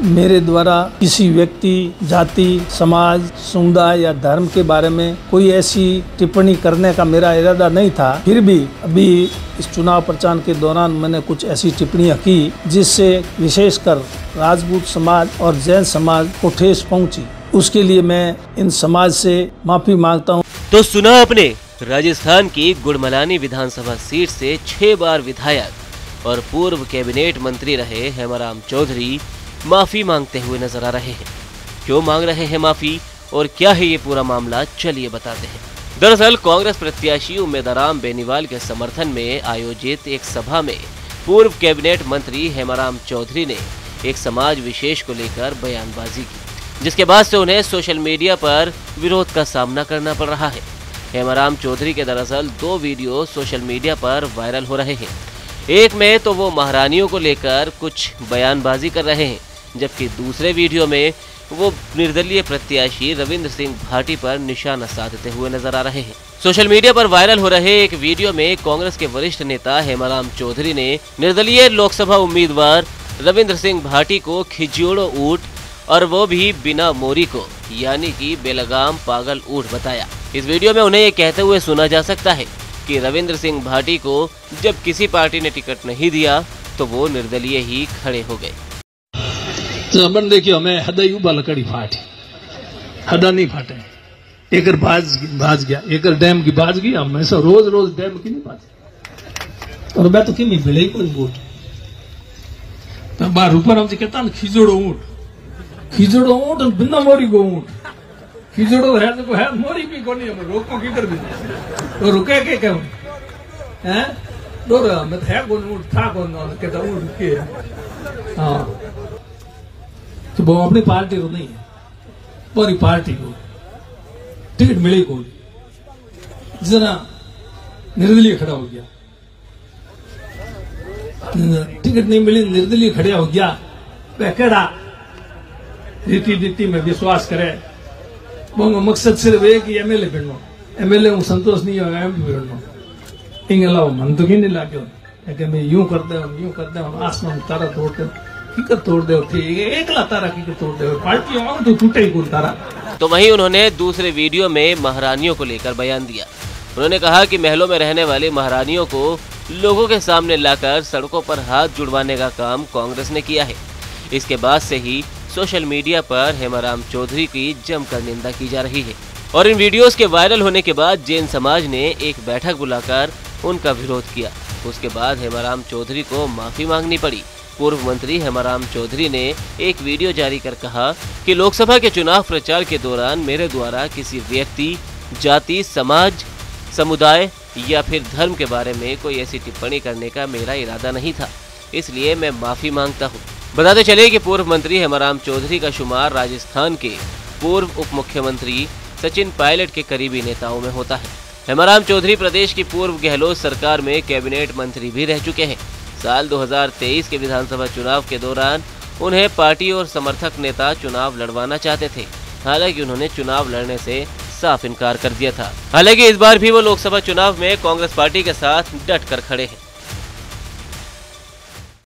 मेरे द्वारा किसी व्यक्ति, जाति, समाज, समुदाय या धर्म के बारे में कोई ऐसी टिप्पणी करने का मेरा इरादा नहीं था। फिर भी अभी इस चुनाव प्रचार के दौरान मैंने कुछ ऐसी टिप्पणियां की जिससे विशेषकर राजपूत समाज और जैन समाज को ठेस पहुंची। उसके लिए मैं इन समाज से माफी मांगता हूं। तो सुना आपने, राजस्थान की गुड़मलानी विधानसभा सीट से 6 बार विधायक और पूर्व कैबिनेट मंत्री रहे हेमाराम चौधरी माफी मांगते हुए नजर आ रहे हैं। क्यों मांग रहे हैं माफी और क्या है ये पूरा मामला, चलिए बताते हैं। दरअसल कांग्रेस प्रत्याशी उम्मेदराम बेनीवाल के समर्थन में आयोजित एक सभा में पूर्व कैबिनेट मंत्री हेमाराम चौधरी ने एक समाज विशेष को लेकर बयानबाजी की, जिसके बाद से उन्हें सोशल मीडिया पर विरोध का सामना करना पड़ रहा है। हेमाराम चौधरी के दरअसल 2 वीडियो सोशल मीडिया पर वायरल हो रहे हैं। एक में तो वो महारानियों को लेकर कुछ बयानबाजी कर रहे हैं, जबकि दूसरे वीडियो में वो निर्दलीय प्रत्याशी रविंद्र सिंह भाटी पर निशाना साधते हुए नजर आ रहे हैं। सोशल मीडिया पर वायरल हो रहे एक वीडियो में कांग्रेस के वरिष्ठ नेता हेमाराम चौधरी ने निर्दलीय लोकसभा उम्मीदवार रविंद्र सिंह भाटी को खिजोड़ो ऊंट और वो भी बिना मोरी को, यानी कि बेलगाम पागल ऊंट बताया। इस वीडियो में उन्हें ये कहते हुए सुना जा सकता है कि रविंद्र सिंह भाटी को जब किसी पार्टी ने टिकट नहीं दिया तो वो निर्दलीय ही खड़े हो गए। तो अपन देखियो, मैं हदई उबा लकड़ी फाट हदा नहीं फाटे, एकर बाज गया, एकर डैम की बाज गई। मैं सब रोज डैम की नहीं बाज और मैं तो कि नहीं मिले कोई वोट तो बार ऊपर हमसे कहता खिजोड़ो ऊंट और बिना मोरी को ऊंट। खिजोड़ो है तो है, मोरी भी को नहीं, हम रोको किधर भी तो रुके के क्या हैं डोर मैं है कौन ऊंट था कौन कहता ऊंट के। हाँ तो वो अपनी पार्टी को नहीं है, पूरी पार्टी को टिकट मिले को जरा निर्दलीय खड़ा हो गया, टिकट नहीं मिली, निर्दलीय खड़ा हो गया। केड़ा रीति में विश्वास करे, वो मकसद सिर्फ एक ही एमएलए बनना। एमएलए हूँ संतोष नहीं होगा, एमपी बनना। इन अलावा मन तो नहीं लागे मैं यूं करते हूँ आसमान तारा तोड़ते कीकर तोड़ दे, एकला तारा कीकर तोड़ दे, पार्टी तो टूटे ही कौन तारा। तो वहीं उन्होंने दूसरे वीडियो में महारानियों को लेकर बयान दिया। उन्होंने कहा कि महलों में रहने वाली महारानियों को लोगों के सामने लाकर सड़कों पर हाथ जुड़वाने का काम कांग्रेस ने किया है। इसके बाद से ही सोशल मीडिया पर हेमाराम चौधरी की जमकर निंदा की जा रही है और इन वीडियोस के वायरल होने के बाद जैन समाज ने एक बैठक बुलाकर उनका विरोध किया। उसके बाद हेमाराम चौधरी को माफी मांगनी पड़ी। पूर्व मंत्री हेमाराम चौधरी ने एक वीडियो जारी कर कहा कि लोकसभा के चुनाव प्रचार के दौरान मेरे द्वारा किसी व्यक्ति, जाति, समाज, समुदाय या फिर धर्म के बारे में कोई ऐसी टिप्पणी करने का मेरा इरादा नहीं था, इसलिए मैं माफी मांगता हूँ। बताते चले कि पूर्व मंत्री हेमाराम चौधरी का शुमार राजस्थान के पूर्व उप मुख्यमंत्री सचिन पायलट के करीबी नेताओं में होता है। हेमाराम चौधरी प्रदेश की पूर्व गहलोत सरकार में कैबिनेट मंत्री भी रह चुके हैं। साल 2023 के विधानसभा चुनाव के दौरान उन्हें पार्टी और समर्थक नेता चुनाव लड़वाना चाहते थे, हालांकि उन्होंने चुनाव लड़ने से साफ इनकार कर दिया था। हालांकि इस बार भी वो लोकसभा चुनाव में कांग्रेस पार्टी के साथ डट कर खड़े हैं।